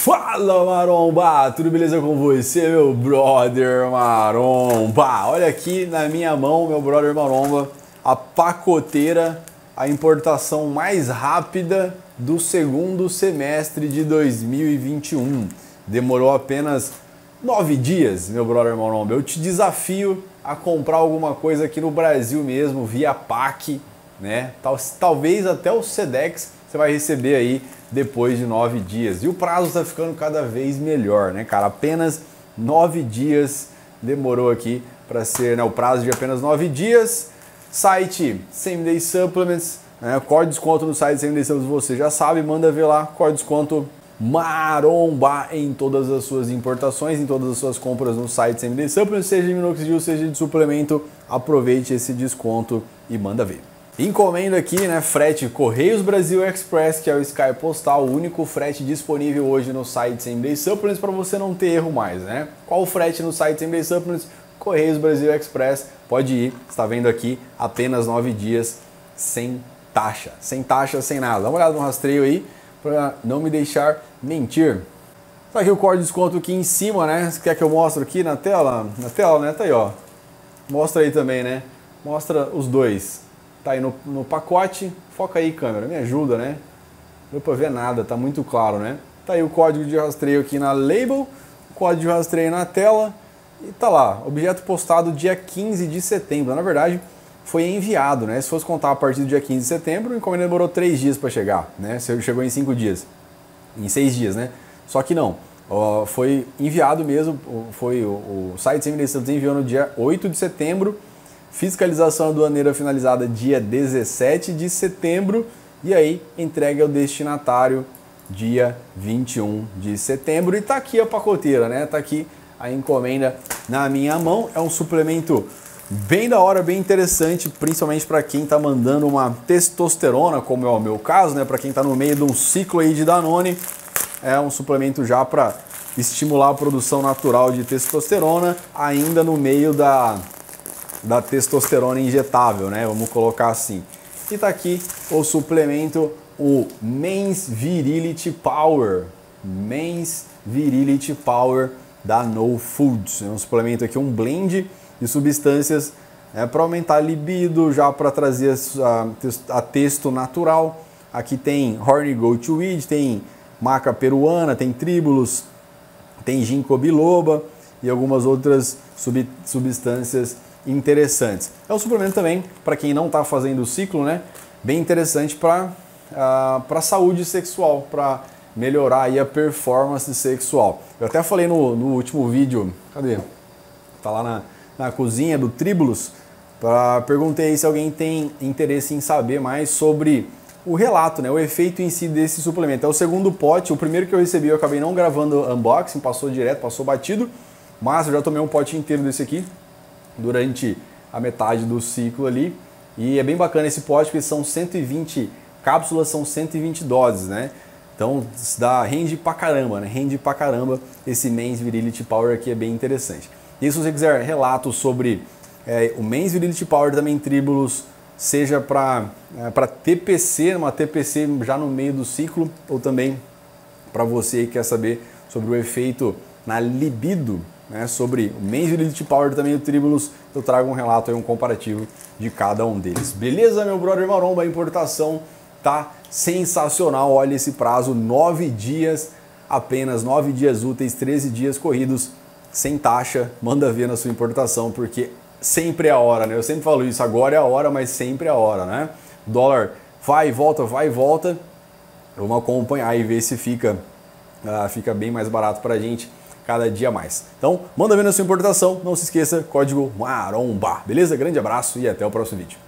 Fala Maromba, tudo beleza com você, meu brother Maromba? Olha aqui na minha mão, meu brother Maromba, a pacoteira, a importação mais rápida do segundo semestre de 2021. Demorou apenas 9 dias, meu brother Maromba. Eu te desafio a comprar alguma coisa aqui no Brasil mesmo, via PAC, né? Talvez até o Sedex você vai receber aí depois de 9 dias. E o prazo está ficando cada vez melhor, né, cara? Apenas 9 dias demorou aqui para ser, né? O prazo de apenas 9 dias. Site Same Day Supplements, né? Código de desconto no site Same Day Supplements, você já sabe, manda ver lá. Código de desconto Maromba em todas as suas importações, em todas as suas compras no site Same Day Supplements, seja de minoxidil, seja de suplemento. Aproveite esse desconto e manda ver. Encomenda aqui, né, frete Correios Brasil Express, que é o Sky Postal, o único frete disponível hoje no site Same Day Supplements para você não ter erro mais, né? Qual o frete no site Same Day Supplements? Correios Brasil Express, pode ir, está vendo aqui, apenas 9 dias, sem taxa, sem nada. Dá uma olhada no rastreio aí, para não me deixar mentir. Tá aqui o código de desconto aqui em cima, né? Você quer que eu mostre aqui na tela? Na tela, né? Tá aí, ó. Mostra aí também, né? Mostra os dois. Tá aí no pacote, foca aí câmera, me ajuda, né? Não deu pra ver nada, tá muito claro, né? Tá aí o código de rastreio aqui na label, o código de rastreio na tela e tá lá, objeto postado dia 15 de setembro, na verdade foi enviado, né? Se fosse contar a partir do dia 15 de setembro, o encomenda demorou 3 dias para chegar, né? Chegou em 5 dias, em 6 dias, né? Só que não, foi enviado mesmo, foi o site Same Day Supplements enviou no dia 8 de setembro, fiscalização aduaneira finalizada dia 17 de setembro e aí entregue ao destinatário dia 21 de setembro. E tá aqui a pacoteira, né? Tá aqui a encomenda na minha mão. É um suplemento bem da hora, bem interessante, principalmente para quem tá mandando uma testosterona, como é o meu caso, né? Para quem tá no meio de um ciclo aí de Danone, é um suplemento já para estimular a produção natural de testosterona, ainda no meio da testosterona injetável, né? Vamos colocar assim. E tá aqui o suplemento, o Men's Virility Power. Men's Virility Power da No Foods. É um suplemento aqui, um blend de substâncias para aumentar a libido, já para trazer a testo natural. Aqui tem Horny Goat Weed, tem maca peruana, tem tríbulos, tem ginkgo biloba e algumas outras substâncias interessantes. É um suplemento também para quem não está fazendo o ciclo, né? Bem interessante para a saúde sexual, para melhorar aí a performance sexual. Eu até falei no último vídeo, cadê? Tá lá na cozinha do Tribulus, perguntei se alguém tem interesse em saber mais sobre o relato, né? O efeito em si desse suplemento. É o segundo pote, o primeiro que eu recebi eu acabei não gravando unboxing, passou direto, passou batido, mas eu já tomei um pote inteiro desse aqui durante a metade do ciclo ali, e é bem bacana esse pote porque são 120 cápsulas, são 120 doses, né? Então rende pra caramba, né? Rende pra caramba esse Men's Virility Power aqui, é bem interessante. E se você quiser relatos sobre o Men's Virility Power também Tribulus, seja para TPC, uma TPC já no meio do ciclo, ou também para você que quer saber sobre o efeito na libido, né, sobre o Men's Virility Power também o Tribulus, eu trago um relato aí, um comparativo de cada um deles. Beleza, meu brother Maromba? A importação tá sensacional. Olha esse prazo, 9 dias, apenas 9 dias úteis, 13 dias corridos, sem taxa. Manda ver na sua importação, porque sempre é a hora, né? Eu sempre falo isso, agora é a hora, mas sempre é a hora, né? O dólar vai e volta, vai e volta. Vamos acompanhar e ver se fica bem mais barato pra gente cada dia mais. Então, manda ver na sua importação, não se esqueça, código MAROMBA, beleza? Grande abraço e até o próximo vídeo.